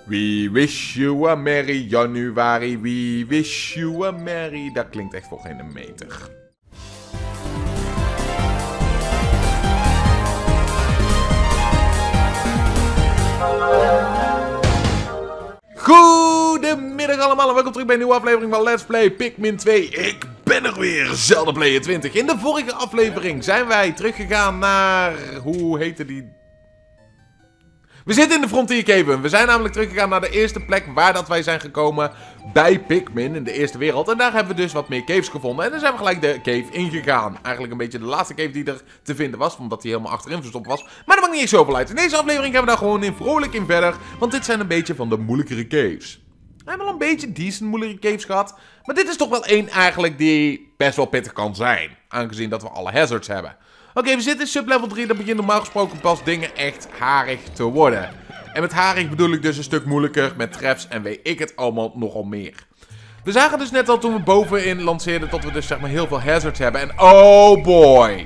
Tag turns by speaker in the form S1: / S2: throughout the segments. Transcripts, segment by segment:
S1: We wish you a merry January. We wish you a merry... Dat klinkt echt voor geen meter. Goedemiddag allemaal en welkom terug bij een nieuwe aflevering van Let's Play Pikmin 2. Ik ben er weer, Zeldaplayer 20. In de vorige aflevering zijn wij teruggegaan naar... Hoe heette die... We zitten in de Frontier Cave. We zijn namelijk teruggegaan naar de eerste plek waar dat wij zijn gekomen bij Pikmin in de eerste wereld. En daar hebben we dus wat meer caves gevonden. En dan zijn we gelijk de cave ingegaan. Eigenlijk een beetje de laatste cave die er te vinden was, omdat die helemaal achterin verstopt was. Maar dat maakt niet echt zoveel uit. In deze aflevering gaan we daar gewoon vrolijk in verder. Want dit zijn een beetje van de moeilijkere caves. We hebben al een beetje decent moeilijke caves gehad. Maar dit is toch wel één eigenlijk die best wel pittig kan zijn. Aangezien dat we alle hazards hebben. Oké, we zitten in sublevel 3. Dat begint normaal gesproken pas dingen echt harig te worden. En met harig bedoel ik dus een stuk moeilijker. Met traps en weet ik het allemaal nogal meer. We zagen dus net al toen we bovenin lanceerden dat we dus zeg maar heel veel hazards hebben. En oh boy.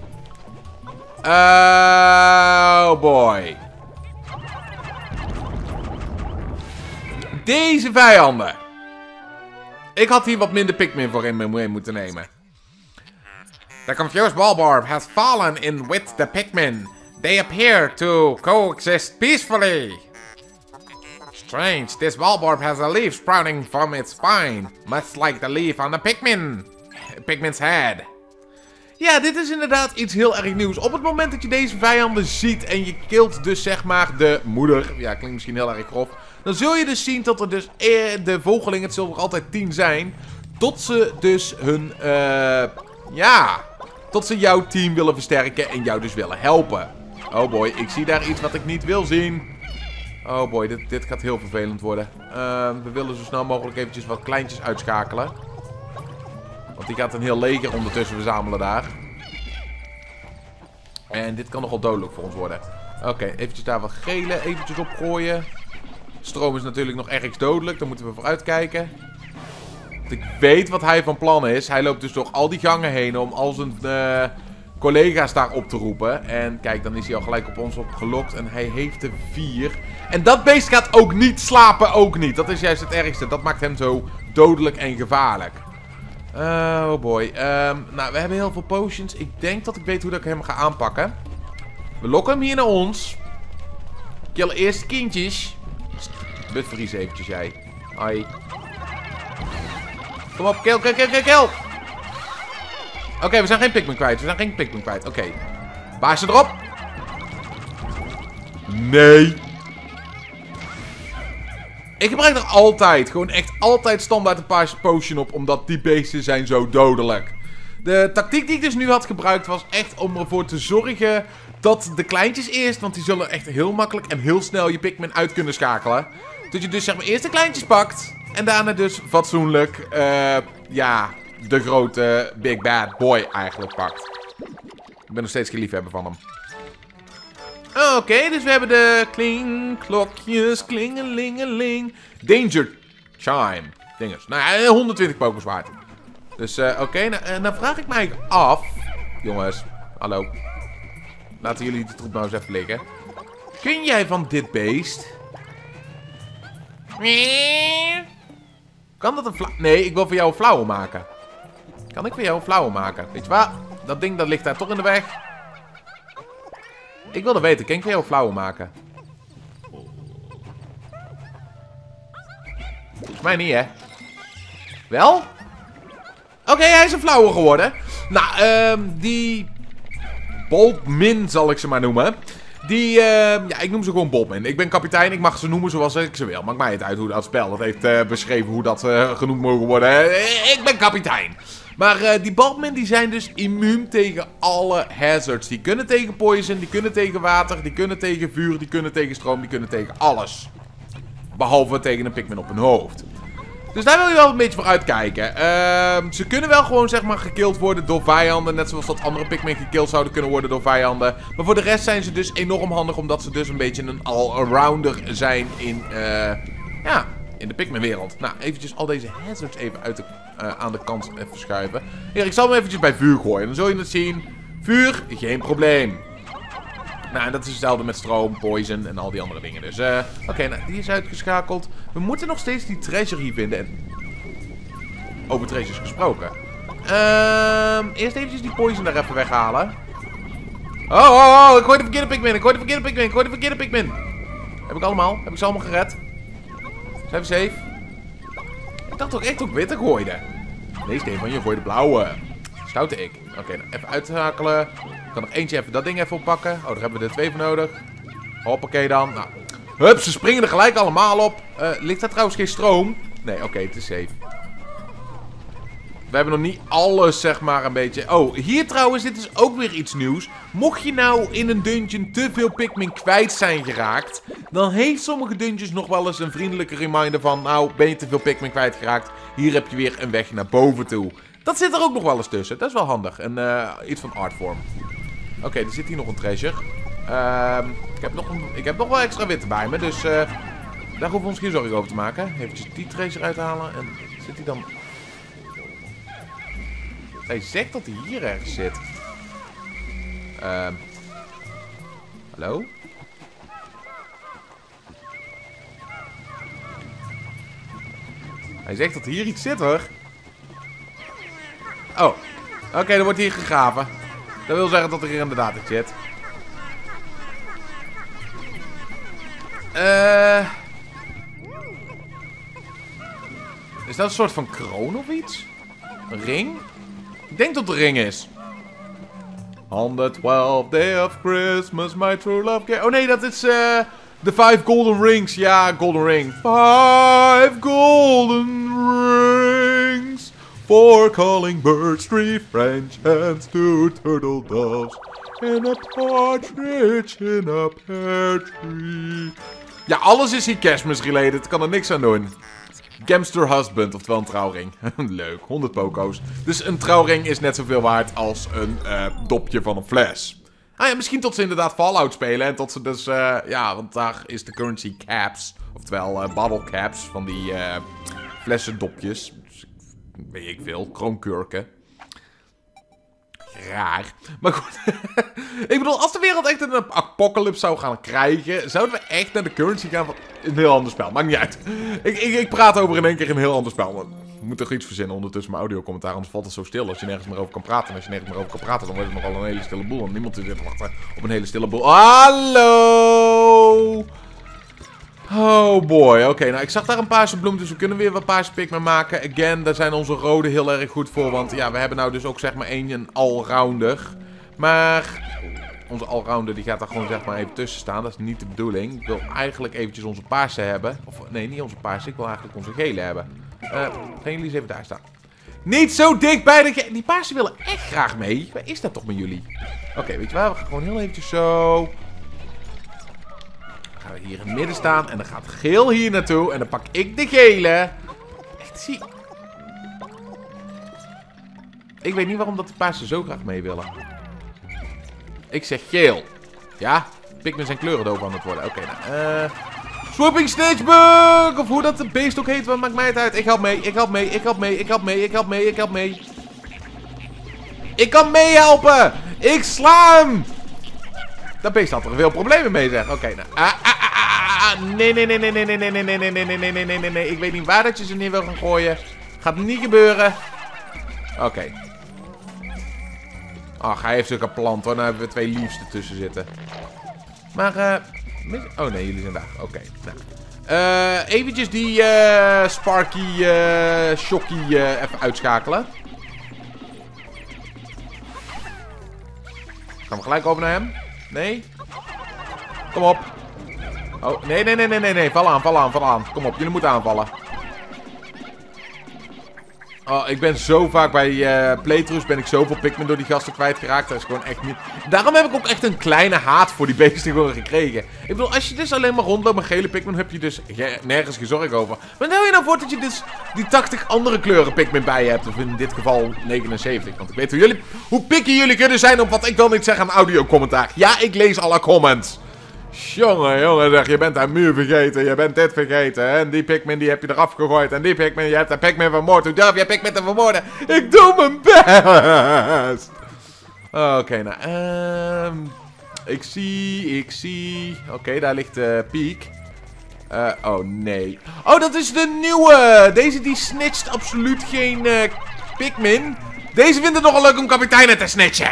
S1: Oh boy. Deze vijanden. Ik had hier wat minder Pikmin voor in mee moeten nemen. The confused Bulborb has fallen in with the Pikmin. They appear to coexist peacefully. Strange, this Bulborb has a leaf sprouting from its spine. Much like the leaf on the Pikmin's head. Ja, dit is inderdaad iets heel erg nieuws. Op het moment dat je deze vijanden ziet en je killt dus zeg maar de moeder. Ja, klinkt misschien heel erg grof. Dan zul je dus zien dat er dus de volgelingen, het zullen er altijd 10 zijn. Tot ze dus hun, tot ze jouw team willen versterken en jou dus willen helpen. Oh boy, ik zie daar iets wat ik niet wil zien. Oh boy, dit gaat heel vervelend worden. We willen zo snel mogelijk eventjes wat kleintjes uitschakelen. Want die gaat een heel leger ondertussen verzamelen daar. En dit kan nogal dodelijk voor ons worden. Oké, eventjes daar wat gele eventjes opgooien. Stroom is natuurlijk nog ergens dodelijk, daar moeten we vooruit kijken. Ik weet wat hij van plan is. Hij loopt dus door al die gangen heen om al zijn collega's daar op te roepen. En kijk, dan is hij al gelijk op ons opgelokt. En hij heeft er 4. En dat beest gaat ook niet slapen, ook niet. Dat is juist het ergste. Dat maakt hem zo dodelijk en gevaarlijk. Oh boy. Nou, we hebben heel veel potions. Ik denk dat ik weet hoe dat ik hem ga aanpakken. We lokken hem hier naar ons. Kill eerst de kindjes. Butvries eventjes, jij. Hoi. Kom op, kill. Oké, we zijn geen Pikmin kwijt. Oké. Waar is ze erop? Nee. Ik gebruik er altijd, gewoon echt altijd standaard een paar potion op, omdat die beesten zijn zo dodelijk. De tactiek die ik dus nu had gebruikt was echt om ervoor te zorgen dat de kleintjes eerst, want die zullen echt heel makkelijk en heel snel je Pikmin uit kunnen schakelen. Dat je dus zeg maar eerst de kleintjes pakt en daarna dus fatsoenlijk, de grote Big Bad Boy eigenlijk pakt. Ik ben nog steeds geen liefhebber van hem. Oké, dus we hebben de klokjes, klingelingeling. Danger Chime. Dinges. Nou ja, 120 pokers waard. Dus oké, nou vraag ik mij af. Jongens, hallo. Laten jullie de troep nou eens even liggen. Kun jij van dit beest? Kan dat een flauw... Nee, ik wil voor jou een flauwe maken. Kan ik voor jou een flauwe maken? Weet je wat? Dat ding dat ligt daar toch in de weg. Ik wilde weten, kan ik voor jou een flauwe maken? Volgens mij niet, hè? Wel? Oké, hij is een flauwe geworden. Nou, die... Bulbmin zal ik ze maar noemen. Die, ik noem ze gewoon Bulbmin. Ik ben kapitein, ik mag ze noemen zoals ik ze wil. Maakt mij het uit hoe dat spel dat heeft beschreven, hoe dat genoemd mogen worden. Ik ben kapitein. Maar die Bulbmin die zijn dus immuun tegen alle hazards. Die kunnen tegen poison, die kunnen tegen water, die kunnen tegen vuur, die kunnen tegen stroom, die kunnen tegen alles. Behalve tegen een Pikmin op hun hoofd. Dus daar wil je wel een beetje voor uitkijken. Ze kunnen wel gewoon zeg maar gekild worden door vijanden. Net zoals dat andere Pikmin gekild zouden kunnen worden door vijanden. Maar voor de rest zijn ze dus enorm handig. Omdat ze dus een beetje een all-arounder zijn in, in de Pikmin wereld. Nou, eventjes al deze hazards even aan de kant even schuiven. Hier, ik zal hem eventjes bij vuur gooien. Dan zul je het zien. Vuur, geen probleem. Nou, en dat is hetzelfde met stroom, poison en al die andere dingen. Dus, oké, nou, die is uitgeschakeld. We moeten nog steeds die treasure hier vinden. En over treasures gesproken. Eerst eventjes die poison daar even weghalen. Oh, ik gooi de verkeerde Pikmin, Heb ik allemaal? Heb ik ze allemaal gered? Zijn we safe? Ik dacht toch echt dat ik witte gooide. Nee, Stefan, je gooide blauwe. Stoute ik. Oké, nou, even uitschakelen. Ik kan nog eentje even dat ding even oppakken. Oh, daar hebben we er 2 voor nodig. Hoppakee dan. Nou. Hup, ze springen er gelijk allemaal op. Ligt daar trouwens geen stroom? Nee, oké, het is safe. We hebben nog niet alles, zeg maar, een beetje... Oh, hier trouwens, dit is ook weer iets nieuws. Mocht je nou in een dungeon te veel Pikmin kwijt zijn geraakt... dan heeft sommige dungeons nog wel eens een vriendelijke reminder van... nou, ben je te veel Pikmin kwijtgeraakt? Hier heb je weer een weg naar boven toe. Dat zit er ook nog wel eens tussen. Dat is wel handig. En iets van artform. Oké, er zit hier nog een treasure. Ik heb nog wel extra witte bij me, dus... daar hoeven we ons geen zorgen over te maken. Even die treasure uithalen. En zit die dan... Hij zegt dat hij hier ergens zit. Hallo? Hij zegt dat hier iets zit, hoor. Oh. Oké, er wordt hier gegraven. Dat wil zeggen dat er hier inderdaad iets zit. Is dat een soort van kroon of iets? Een ring? Ik denk dat het een ring is. On the 12th day of Christmas, my true love came... Oh nee, dat is de 5 golden rings. Ja, golden ring. 5 golden rings. 4 calling birds, 3 French hens, 2 turtle doves. And a partridge in a pear tree. Ja, alles is hier kerstmis-related. Ik kan er niks aan doen. Gamster husband, oftewel een trouwring. Leuk, 100 poko's. Dus een trouwring is net zoveel waard als een dopje van een fles. Ah ja, misschien tot ze inderdaad Fallout spelen. En tot ze dus, ja, want daar is de currency caps. Oftewel bottle caps van die flessendopjes. Dus, weet ik veel, kroonkurken. Raar. Maar goed. Ik bedoel, als de wereld echt een apocalypse zou gaan krijgen... zouden we echt naar de currency gaan van... Een heel ander spel. Maakt niet uit. Ik praat over in één keer een heel ander spel. Maar ik moet toch iets verzinnen ondertussen mijn audiocommentaar. Anders valt het zo stil als je nergens meer over kan praten. En als je nergens meer over kan praten, dan wordt het nogal een hele stille boel. En niemand zit te wachten op een hele stille boel. Hallo! Oh boy, oké. Nou, ik zag daar een paarse bloem, dus we kunnen weer wat paarse Pikmin maken. Again, daar zijn onze rode heel erg goed voor. Want ja, we hebben nou dus ook zeg maar een allrounder. Maar onze allrounder die gaat daar gewoon zeg maar even tussen staan. Dat is niet de bedoeling. Ik wil eigenlijk eventjes onze paarse hebben. Of nee, niet onze paarse. Ik wil eigenlijk onze gele hebben. Gaan jullie eens even daar staan. Niet zo dicht bij de die paarse willen echt graag mee. Waar is dat toch met jullie? Oké, weet je waar? We gaan gewoon heel eventjes zo... Gaan we hier in het midden staan. En dan gaat geel hier naartoe. En dan pak ik de gele. Echt, zie... Ik weet niet waarom dat de paarse zo graag mee willen. Ik zeg geel. Ja? Pikmin zijn kleuren doof aan het worden. Oké, nou. Swooping Snitchbug! Of hoe dat de beest ook heet, wat maakt mij het uit? Ik help mee, ik help mee, ik help mee, ik help mee, ik help mee, ik help mee. Ik kan meehelpen! Ik sla hem! Dat beest had er veel problemen mee, zeg. Oké, nou. Nee, nee, nee, nee, nee, nee, nee, nee, nee, nee, nee, nee, nee, nee, nee, nee. Ik weet niet waar dat je ze neer wil gaan gooien. Gaat niet gebeuren. Oké. Ach, hij heeft zulke plant hoor. Nou hebben we 2 leaves ertussen zitten. Maar, oh nee, jullie zijn daar. Oké, nou. Eventjes die Sparky, Shocky even uitschakelen. Gaan we gelijk over naar hem? Nee? Kom op. Oh, nee, nee, nee, nee, nee, nee. Val aan, val aan, val aan. Kom op, jullie moeten aanvallen. Oh, ik ben zo vaak bij playthroughs ben ik zoveel Pikmin door die gasten kwijtgeraakt. Dat is gewoon echt niet... Daarom heb ik ook echt een kleine haat voor die beesten gewoon gekregen. Ik bedoel, als je dus alleen maar rondloopt met gele Pikmin, heb je dus nergens geen zorg over. Maar stel je nou voor dat je dus die 80 andere kleuren Pikmin bij je hebt. Of in dit geval 79. Want ik weet hoe picky jullie kunnen zijn op wat ik dan niet zeg aan audiocommentaar. Ja, ik lees alle comments. Jongen, jongen, zeg, je bent haar muur vergeten, je bent dit vergeten. En die Pikmin die heb je eraf gegooid. En die Pikmin, je hebt de Pikmin vermoord. Hoe durf je Pikmin te vermoorden? Ik doe mijn best. Oké, nou, Ik zie. Oké, daar ligt Peak. Oh, nee. Oh, dat is de nieuwe. Deze die snitcht absoluut geen Pikmin. Deze vindt het nogal leuk om kapiteinen te snitchen.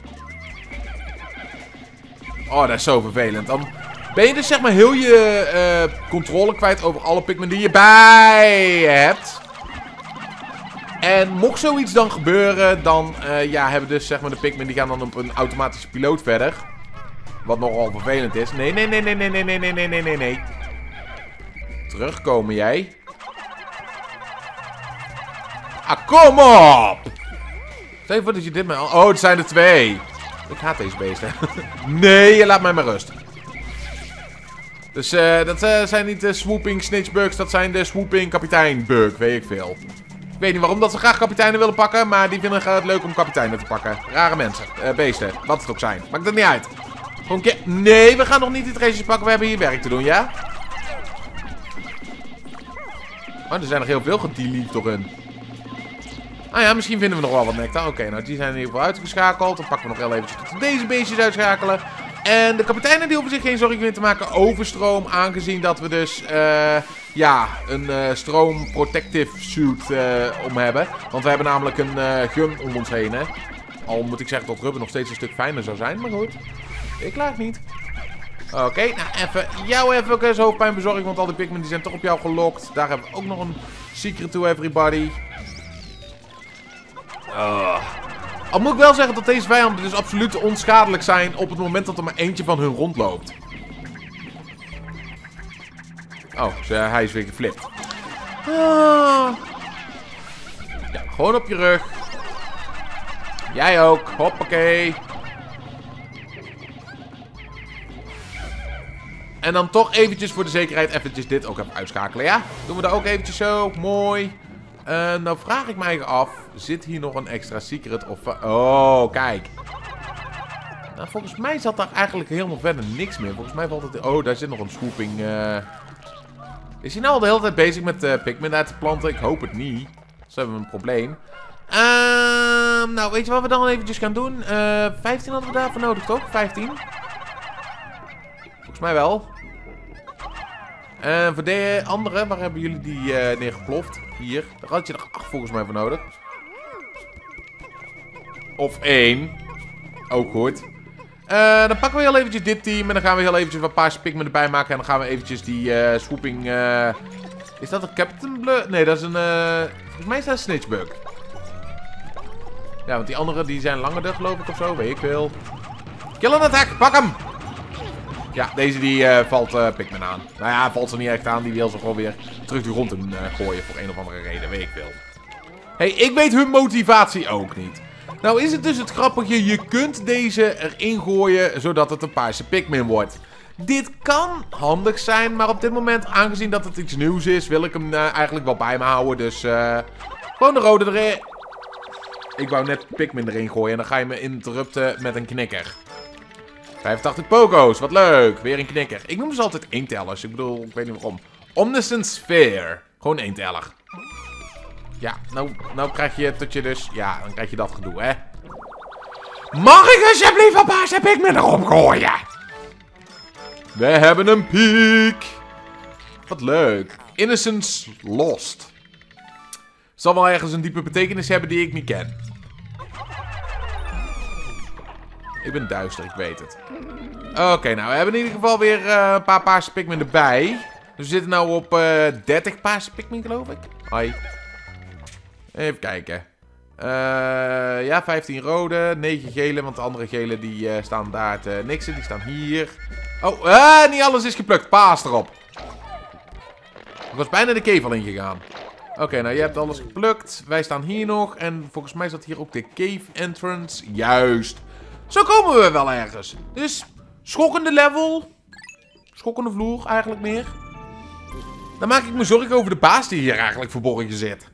S1: Oh, dat is zo vervelend. Dan ben je dus zeg maar heel je controle kwijt over alle Pikmin die je bij hebt. En mocht zoiets dan gebeuren, dan ja, hebben dus zeg maar de Pikmin die gaan dan op een automatische piloot verder. Wat nogal vervelend is. Nee. Terugkomen jij. Ah, kom op! Stel je voor dat je dit maar... Oh, het zijn er 2. Ik haat deze beesten. Nee, je laat mij maar rust. Dus dat zijn niet de swooping snitchbugs, dat zijn de swooping kapiteinbug, weet ik veel. Ik weet niet waarom dat ze graag kapiteinen willen pakken, maar die vinden het leuk om kapiteinen te pakken. Rare mensen, beesten, wat het ook zijn. Maakt het niet uit. Gewoon nee, we gaan nog niet die treasures pakken, we hebben hier werk te doen, ja? Oh, er zijn nog heel veel gedelete door hun. Ah ja, misschien vinden we nog wel wat nectar. Oké, nou die zijn in ieder geval uitgeschakeld. Dan pakken we nog heel eventjes tot we deze beestjes uitschakelen. En de kapiteinen die hoeven zich geen zorgen meer te maken over stroom. Aangezien dat we dus, ja, een stroom protective suit om hebben. Want we hebben namelijk een gun om ons heen, hè. Al moet ik zeggen dat rubber nog steeds een stuk fijner zou zijn. Maar goed, ik klaag niet. Oké, nou even jou even hoofdpijn bezorgen. Want al die Pikmin die zijn toch op jou gelokt. Daar hebben we ook nog een secret to everybody. Al moet ik wel zeggen dat deze vijanden dus absoluut onschadelijk zijn op het moment dat er maar eentje van hun rondloopt. Oh, hij is weer geflipt. Ja, gewoon op je rug. Jij ook, hoppakee. En dan toch eventjes voor de zekerheid eventjes dit ook even uitschakelen, ja? Doen we dat ook eventjes zo, mooi. Nou vraag ik mij af, zit hier nog een extra secret of... Oh, kijk. Nou, volgens mij zat daar eigenlijk helemaal verder niks meer. Volgens mij valt het... Oh, daar zit nog een swooping. Is hij nou al de hele tijd bezig met Pikmin uit te planten? Ik hoop het niet. Dus hebben we een probleem. Nou, weet je wat we dan eventjes gaan doen? 15 hadden we daarvoor nodig, toch? 15? Volgens mij wel. Voor de andere, waar hebben jullie die neergeploft? Hier. Daar had je nog 8 volgens mij voor nodig. Of 1. Ook goed. Dan pakken we heel eventjes dit team. En dan gaan we heel eventjes wat paarse Pikmin erbij maken. En dan gaan we eventjes die swooping... Is dat een Captain Blur? Nee, dat is een... Volgens mij is dat een Snitchbug. Ja, want die andere die zijn langer geloof ik of zo. Weet ik veel. Kill an attack! Pak hem! Ja, deze die valt Pikmin aan. Nou ja, valt ze niet echt aan. Die wil ze gewoon weer terug de grond in gooien. Voor een of andere reden, weet ik veel. Hey, ik weet hun motivatie ook niet. Nou is het dus het grappige. Je kunt deze erin gooien zodat het een paarse Pikmin wordt. Dit kan handig zijn. Maar op dit moment, aangezien dat het iets nieuws is, wil ik hem eigenlijk wel bij me houden. Dus gewoon de rode erin. Ik wou net Pikmin erin gooien. En dan ga je me interrupten met een knikker. 85 pogo's, wat leuk. Weer een knikker. Ik noem ze altijd eentellers. Ik bedoel, ik weet niet waarom. Omniscient Sphere. Gewoon eenteller. Ja, nou krijg je tot je dus... Ja, dan krijg je dat gedoe, hè. Mag ik alsjeblieft een paarse Pikmin erop gooien? We hebben een piek. Wat leuk. Innocence Lost. Zal wel ergens een diepe betekenis hebben die ik niet ken. Ik ben duister, ik weet het. Oké, nou, we hebben in ieder geval weer een paar paarse Pikmin erbij. Dus we zitten nou op 30 paarse Pikmin, geloof ik. Hoi. Even kijken. Ja, 15 rode, 9 gele, want de andere gele die staan daar te niksen. Die staan hier. Oh, niet alles is geplukt. Paas erop. Ik was bijna de cave al ingegaan. Oké, nou, je hebt alles geplukt. Wij staan hier nog. En volgens mij zat hier ook de cave entrance. Juist. Zo komen we wel ergens. Dus, schokkende level. Schokkende vloer, eigenlijk meer. Dan maak ik me zorgen over de baas die hier eigenlijk verborgen zit.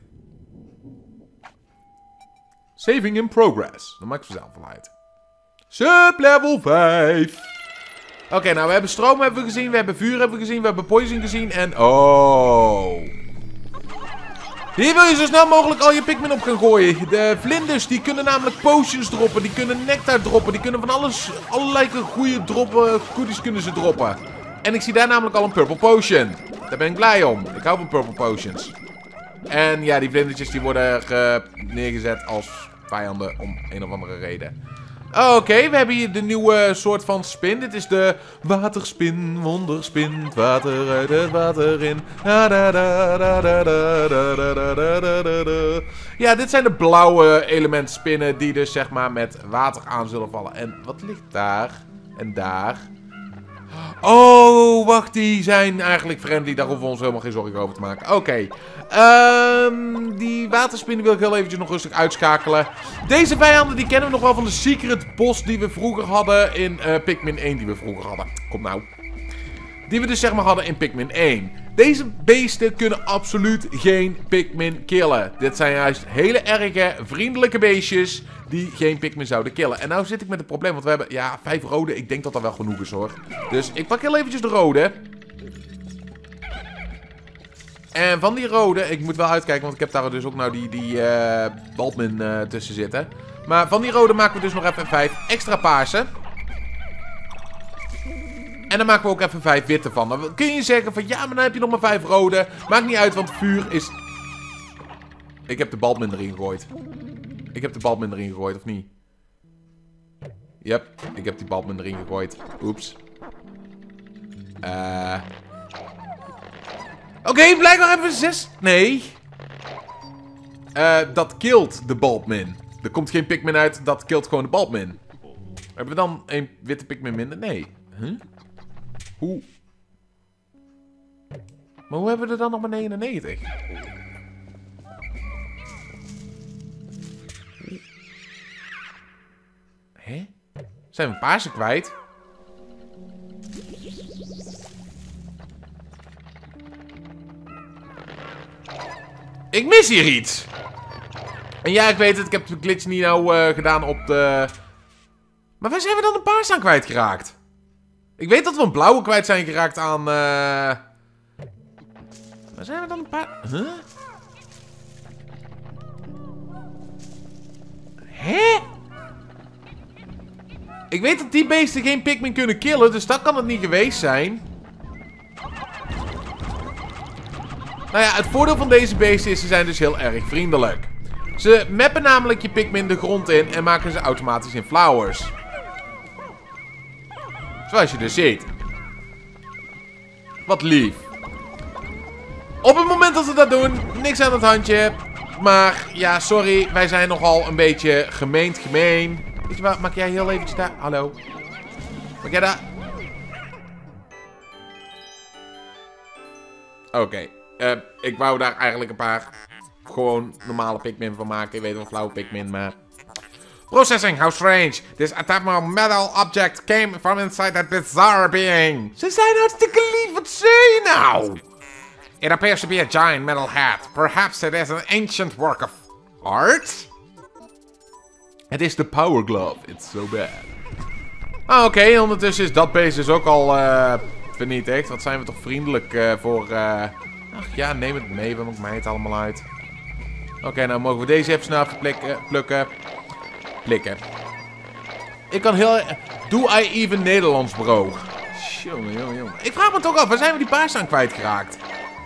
S1: Saving in progress. Dan maak ik vanzelf wel uit. Sublevel 5. Oké, nou, we hebben stroom hebben we gezien. We hebben vuur hebben we gezien. We hebben poison gezien. En... Oh. Hier wil je zo snel mogelijk al je Pikmin op gaan gooien. De vlinders, die kunnen namelijk potions droppen. Die kunnen nectar droppen. Die kunnen van alles, allerlei goede droppen, goodies kunnen ze droppen. En ik zie daar namelijk al een purple potion. Daar ben ik blij om. Ik hou van purple potions. En ja, die vlindertjes die worden neergezet als vijanden om een of andere reden. Oké, we hebben hier de nieuwe soort van spin. Dit is de waterspin, wonderspin, water uit het water in. Ja, dit zijn de blauwe elementspinnen die dus zeg maar met water aan zullen vallen. En wat ligt daar? En daar? Oh, wacht, die zijn eigenlijk friendly. Daar hoeven we ons helemaal geen zorgen over te maken. Oké. Die waterspinnen wil ik heel eventjes nog rustig uitschakelen. Deze vijanden die kennen we nog wel van de secret boss die we vroeger hadden in Pikmin 1. Die we vroeger hadden. Kom nou. Die we dus zeg maar hadden in Pikmin 1. Deze beesten kunnen absoluut geen Pikmin killen. Dit zijn juist hele erge, vriendelijke beestjes die geen Pikmin zouden killen. En nou zit ik met een probleem, want we hebben, ja, 5 rode. Ik denk dat dat wel genoeg is, hoor. Dus ik pak heel eventjes de rode. En van die rode, ik moet wel uitkijken, want ik heb daar dus ook nou die Bulkmin tussen zitten. Maar van die rode maken we dus nog even 5 extra paarse. En dan maken we ook even 5 witte van. Dan kun je zeggen van, ja, maar dan heb je nog maar 5 rode. Maakt niet uit, want vuur is... Ik heb de Bulkmin erin gegooid. Ik heb de Bulkmin erin gegooid, of niet? Yep, ik heb die Bulkmin erin gegooid. Oeps. Oké, blijkbaar hebben we 6... Nee. Dat killt de Bulkmin. Er komt geen Pikmin uit, dat killt gewoon de Bulkmin. Hebben we dan een witte Pikmin minder? Nee. Huh? Hoe? Maar hoe hebben we er dan nog maar 99? Hè? Zijn we paarse kwijt? Ik mis hier iets. En ja, ik weet het. Ik heb de glitch niet nou gedaan op de... Maar waar zijn we dan de paars aan kwijtgeraakt? Ik weet dat we een blauwe kwijt zijn geraakt aan... Waar zijn we dan een paar... Huh? Hè? Ik weet dat die beesten geen Pikmin kunnen killen, dus dat kan het niet geweest zijn. Nou ja, het voordeel van deze beesten is, ze zijn dus heel erg vriendelijk. Ze mappen namelijk je Pikmin de grond in en maken ze automatisch in flowers. Zoals je dus ziet. Wat lief. Op het moment dat ze dat doen, niks aan het handje. Maar ja, sorry, wij zijn nogal een beetje gemeen. Weet je wat, maak jij heel eventjes daar... Hallo. Maak jij daar... Oké. Ik wou daar eigenlijk een paar gewoon normale Pikmin van maken. Ik weet wel, flauwe Pikmin, maar... Processing, how strange. This ephemeral metal object came from inside that bizarre being. Ze zijn hartstikke lief, wat zei je nou? It appears to be a giant metal hat. Perhaps it is an ancient work of art? Het is de Power Glove. It's so bad. Oké, ondertussen is dat beest dus ook al vernietigd. Wat zijn we toch vriendelijk voor... Ach ja, neem het mee. Wat maakt mij het allemaal uit? Oké, nou mogen we deze even snel plukken. Plikken. Ik kan heel... Do I even Nederlands, bro? Jongen. Ik vraag me toch af, waar zijn we die paars aan kwijtgeraakt?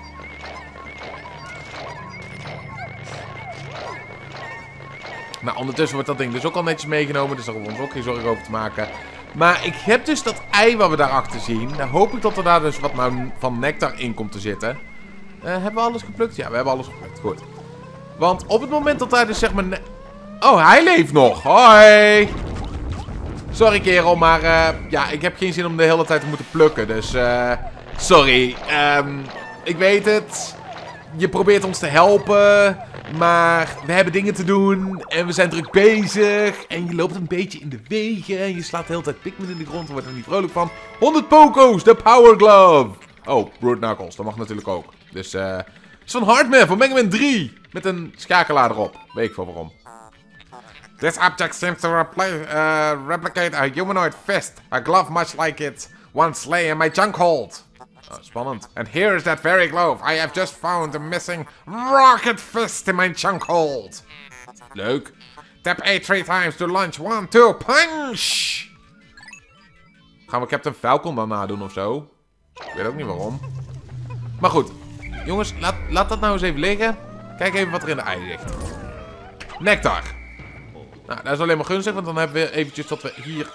S1: Nou, ondertussen wordt dat ding dus ook al netjes meegenomen. Dus daar hoeven we ons ook geen zorgen over te maken. Maar ik heb dus dat ei wat we daarachter zien. Dan hoop ik dat er daar dus wat nou van nectar in komt te zitten. Hebben we alles geplukt? Ja, we hebben alles geplukt. Goed. Want op het moment dat daar dus zeg maar... Oh, hij leeft nog. Hoi. Sorry kerel, maar ja, ik heb geen zin om de hele tijd te moeten plukken. Dus sorry. Ik weet het. Je probeert ons te helpen. Maar we hebben dingen te doen. En we zijn druk bezig. En je loopt een beetje in de wegen. En je slaat de hele tijd Pikmin in de grond. Daar wordt er niet vrolijk van. 100 Poco's, de Power Glove. Oh, Brood Knuckles. Dat mag natuurlijk ook. Dus het is van Hardman, van Mega Man 3. Met een schakelaar erop. Weet ik veel waarom. This object seems to replicate a humanoid fist. A glove much like it once lay in my junk hold. Oh, spannend. And here is that very glove. I have just found the missing rocket fist in my chunk hold. Leuk. Tap A 3 times to launch 1, 2, punch! Gaan we Captain Falcon dan nadoen of zo? Ik weet ook niet waarom. Maar goed. Jongens, laat dat nou eens even liggen. Kijk even wat er in de ei ligt. Nectar. Nou, dat is alleen maar gunstig, want dan hebben we eventjes dat we hier...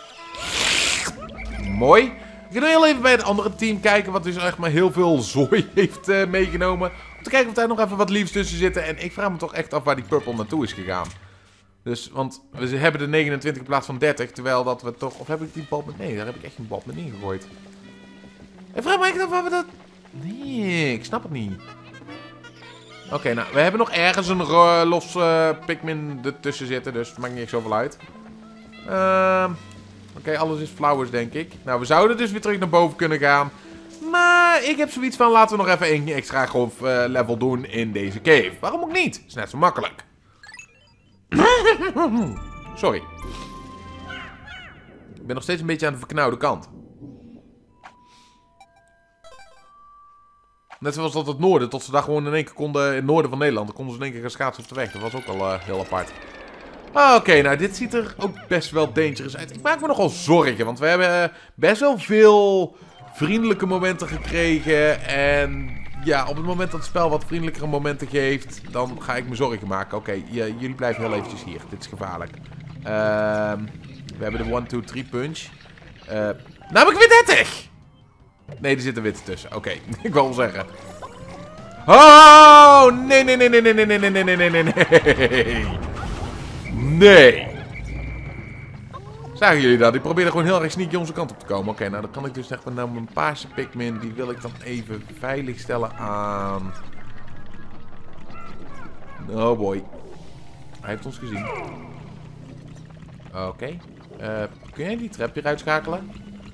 S1: Mooi. Ik ga heel even bij het andere team kijken, wat dus echt maar heel veel zooi heeft meegenomen. Om te kijken of daar nog even wat liefs tussen zitten. En ik vraag me toch echt af waar die purple naartoe is gegaan. Dus, want we hebben de 29 in plaats van 30, terwijl dat we toch... Of heb ik die bal met... Nee, daar heb ik echt geen bal met ingegooid. Ik vraag me echt af waar we dat... Nee, ik snap het niet. Oké, nou, we hebben nog ergens een los Pikmin ertussen zitten, dus het maakt niet echt zoveel uit. Oké, alles is flowers, denk ik. Nou, we zouden dus weer terug naar boven kunnen gaan. Maar ik heb zoiets van, laten we nog even een extra golf level doen in deze cave. Waarom ook niet? Is net zo makkelijk. Sorry. Ik ben nog steeds een beetje aan de verknauwde kant. Net zoals dat het noorden, tot ze daar gewoon in één keer konden, in het noorden van Nederland, dan konden ze in één keer gaan schaatsen op de weg. Dat was ook al heel apart. Oké, nou dit ziet er ook best wel dangerous uit. Ik maak me nogal zorgen, want we hebben best wel veel vriendelijke momenten gekregen. En ja, op het moment dat het spel wat vriendelijkere momenten geeft, dan ga ik me zorgen maken. Oké, jullie blijven heel eventjes hier. Dit is gevaarlijk. We hebben de 1, 2, 3 punch. Nou heb ik weer 30! Nee, er zit een witte tussen. Oké, ik wil wel zeggen. Oh, nee, nee, nee, nee, nee, nee, nee, nee, nee, nee, nee, nee. Nee. Zagen jullie dat? Die probeerde gewoon heel erg sneaky onze kant op te komen. Oké, nou dan kan ik dus echt nou mijn paarse Pikmin, die wil ik dan even veilig stellen aan... Oh boy. Hij heeft ons gezien. Oké. Kun jij die trap hier uitschakelen?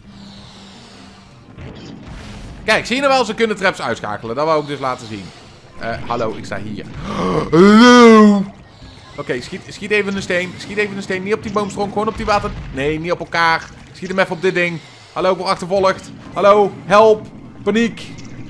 S1: Kijk, zie je nou wel, ze kunnen traps uitschakelen. Dat wou ik dus laten zien. Hallo, ik sta hier. Hallo! Oké, schiet even een steen. Schiet even een steen. Niet op die boomstronk, gewoon op die water... Nee, niet op elkaar. Schiet hem even op dit ding. Hallo, ik word achtervolgd. Hallo, help. Paniek.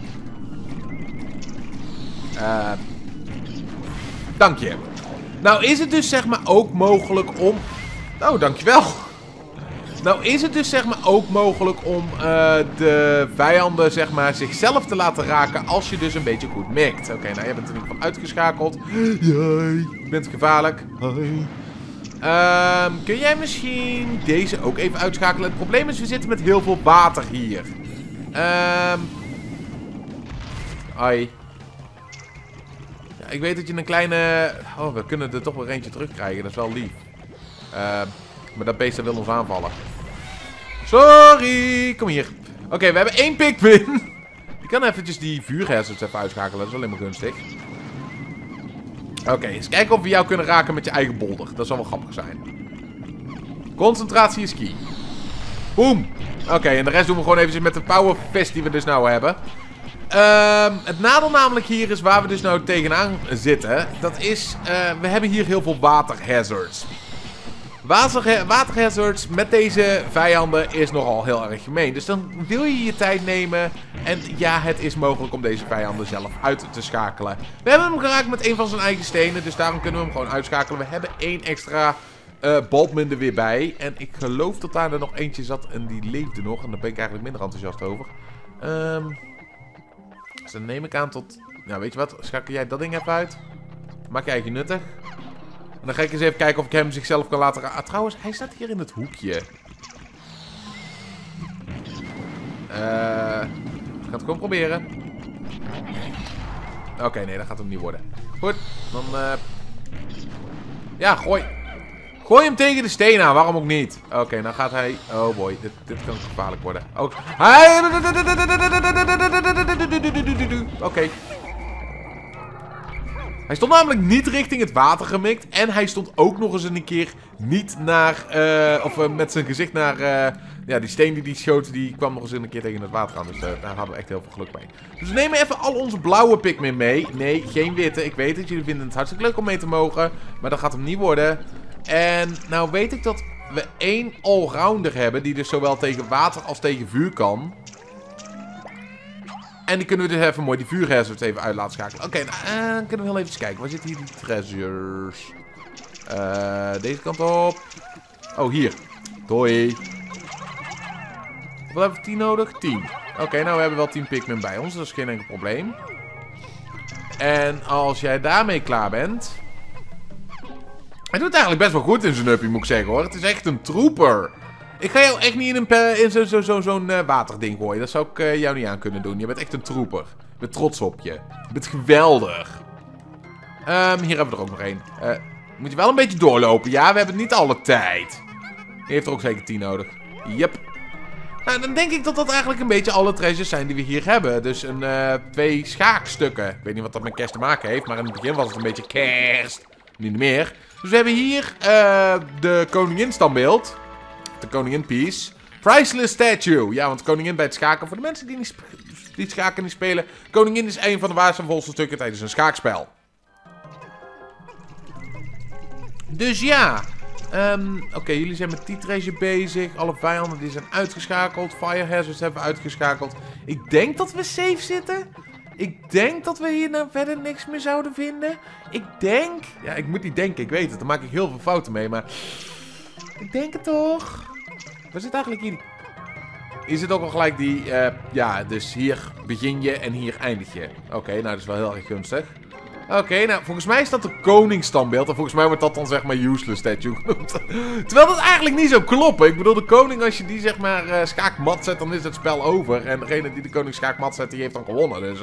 S1: Dank je. Nou is het dus zeg maar ook mogelijk om... Oh, dankjewel. Nou is het dus zeg maar ook mogelijk om de vijanden zeg maar zichzelf te laten raken als je dus een beetje goed mikt. Oké, nou jij bent er in ieder geval uitgeschakeld. Jij, je bent gevaarlijk. Hoi. Kun jij misschien deze ook even uitschakelen? Het probleem is, we zitten met heel veel water hier. Hoi. Ja, ik weet dat je een kleine... Oh, we kunnen er toch wel eentje terugkrijgen. Dat is wel lief. Maar dat beest wil ons aanvallen. Sorry, kom hier. Oké, we hebben 1 Pikmin. Je kan eventjes die vuurhazards even uitschakelen. Dat is alleen maar gunstig. Oké, eens kijken of we jou kunnen raken met je eigen bolder. Dat zal wel grappig zijn. Concentratie is key. Boom. Oké, en de rest doen we gewoon eventjes met de power fist die we dus nou hebben. Het nadeel namelijk hier is waar we dus nou tegenaan zitten. Dat is, we hebben hier heel veel waterhazards. Waterhazards met deze vijanden is nogal heel erg gemeen. Dus dan wil je je tijd nemen. En ja, het is mogelijk om deze vijanden zelf uit te schakelen. We hebben hem geraakt met een van zijn eigen stenen. Dus daarom kunnen we hem gewoon uitschakelen. We hebben 1 extra Bulkmin er weer bij. En ik geloof dat daar er nog eentje zat en die leefde nog. En daar ben ik eigenlijk minder enthousiast over. Dus dan neem ik aan tot... Nou, weet je wat? Schakel jij dat ding even uit. Maak je eigen nuttig. En dan ga ik eens even kijken of ik hem zichzelf kan laten raken. Ah, trouwens, hij staat hier in het hoekje. Ik ga het gewoon proberen. Oké, nee, dat gaat hem niet worden. Goed, dan... Ja, gooi. Gooi hem tegen de steen aan, waarom ook niet? Oké, dan gaat hij... Oh boy, dit kan gevaarlijk worden. Oké. Oké. Hij stond namelijk niet richting het water gemikt. En hij stond ook nog eens een keer niet naar... met zijn gezicht naar... ja, die steen die hij schoot, die kwam nog eens een keer tegen het water aan. Dus daar hadden we echt heel veel geluk mee. Dus we nemen even al onze blauwe Pikmin mee. Nee, geen witte. Ik weet het, jullie vinden het hartstikke leuk om mee te mogen. Maar dat gaat hem niet worden. En nou weet ik dat we 1 allrounder hebben. Die dus zowel tegen water als tegen vuur kan. En die kunnen we dus even mooi die vuurhazards even uit laten schakelen. Oké, nou, kunnen we heel even kijken. Waar zitten hier die treasures? Deze kant op. Oh, hier. Doei. Wat hebben we 10 nodig? 10. Oké, nou we hebben wel 10 Pikmin bij ons. Dat is geen enkel probleem. En als jij daarmee klaar bent... Hij doet het eigenlijk best wel goed in zijn uppie, moet ik zeggen hoor. Het is echt een trooper. Ik ga jou echt niet in zo'n waterding gooien. Dat zou ik jou niet aan kunnen doen. Je bent echt een trooper. Ik ben trots op je. Je bent geweldig. Hier hebben we er ook nog één. Moet je wel een beetje doorlopen. Ja, we hebben niet alle tijd. Die heeft er ook zeker 10 nodig. Yep. Nou, dan denk ik dat dat eigenlijk een beetje alle treasures zijn die we hier hebben. Dus 2 schaakstukken. Ik weet niet wat dat met kerst te maken heeft. Maar in het begin was het een beetje kerst. Niet meer. Dus we hebben hier de koningin standbeeld. De koningin piece. Priceless statue. Ja, want koningin bij het schaken. Voor de mensen die niet schaken niet spelen. Koningin is een van de waardevolste stukken tijdens een schaakspel. Dus ja. Oké, jullie zijn met die treasure bezig. Alle vijanden die zijn uitgeschakeld. Fire hazards hebben we uitgeschakeld. Ik denk dat we safe zitten. Ik denk dat we hier nou verder niks meer zouden vinden. Ik denk... Ja, ik moet niet denken. Ik weet het. Daar maak ik heel veel fouten mee. Maar... Ik denk het toch. Waar zit eigenlijk hier? Hier zit ook al gelijk die... ja, dus hier begin je en hier eindig je. Oké, nou dat is wel heel erg gunstig. Oké, nou volgens mij is dat de koningsstandbeeld. En volgens mij wordt dat dan zeg maar useless statue genoemd. Terwijl dat eigenlijk niet zo kloppen. Ik bedoel, de koning als je die zeg maar schaakmat zet, dan is het spel over. En degene die de koning schaakmat zet, die heeft dan gewonnen. Dus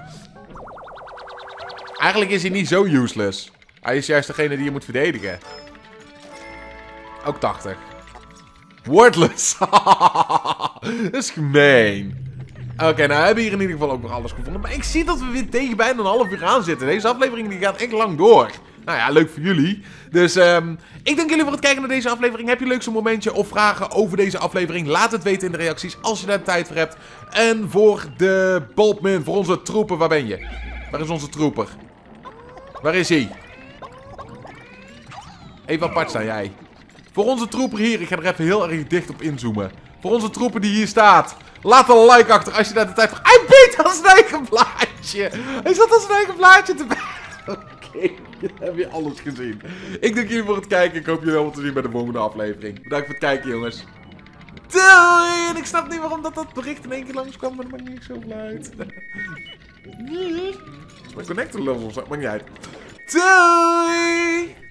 S1: eigenlijk is hij niet zo useless. Hij is juist degene die je moet verdedigen. Ook 80. Worthless. Dat is gemeen. Oké, nou we hebben hier in ieder geval ook nog alles gevonden. Maar ik zie dat we weer tegen bijna een half uur aan zitten. Deze aflevering die gaat echt lang door. Nou ja, leuk voor jullie. Dus ik dank jullie voor het kijken naar deze aflevering. Heb je leuk zo'n momentje of vragen over deze aflevering? Laat het weten in de reacties als je daar tijd voor hebt. En voor de Bulbmin, voor onze troepen, waar ben je? Waar is onze trooper? Waar is hij? Even apart staan jij. Voor onze trooper hier, ik ga er even heel erg dicht op inzoomen. Voor onze trooper die hier staat. Laat een like achter als je daar de tijd voor... Hij beet als zijn eigen blaadje. Hij zat als zijn eigen blaadje te... Oké, dan heb je alles gezien. Ik dank jullie voor het kijken. Ik hoop jullie allemaal te zien bij de volgende aflevering. Bedankt voor het kijken, jongens. Doei! En ik snap niet waarom dat bericht in één keer langskwam, maar dat maakt niet zo uit. Dat is mijn connector level, dat maakt niet uit. Doei!